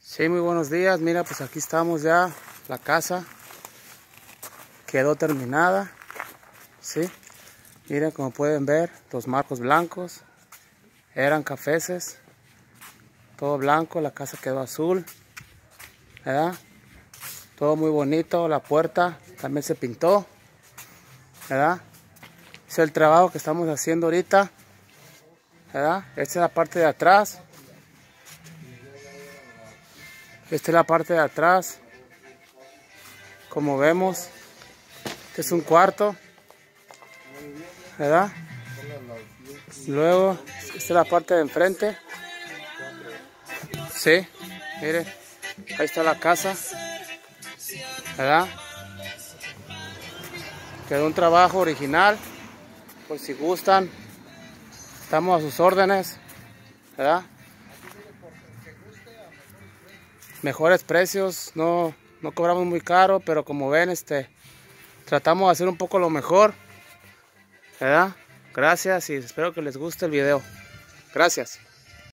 Sí, muy buenos días. Mira, pues aquí estamos ya. La casa quedó terminada. Sí, miren, como pueden ver, los marcos blancos eran cafeses, todo blanco. La casa quedó azul, ¿verdad? Todo muy bonito. La puerta también se pintó, ¿verdad? Es el trabajo que estamos haciendo ahorita, ¿verdad? Esta es la parte de atrás. Esta es la parte de atrás. Como vemos, este es un cuarto, ¿verdad? Luego, esta es la parte de enfrente. Sí, mire, ahí está la casa, ¿verdad? Quedó un trabajo original, por si gustan, estamos a sus órdenes, ¿verdad? Mejores precios, no cobramos muy caro, pero como ven, tratamos de hacer un poco lo mejor, ¿verdad? Gracias y espero que les guste el video. Gracias.